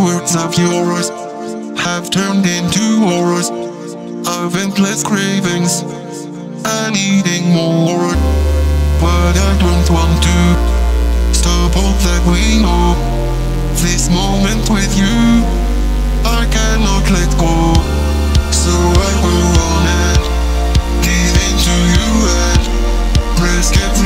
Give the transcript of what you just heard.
words of yours have turned into auras of endless cravings and needing more. But I don't want to stop all that we know. This moment with you, I cannot let go. So I will run and give in to you and rescue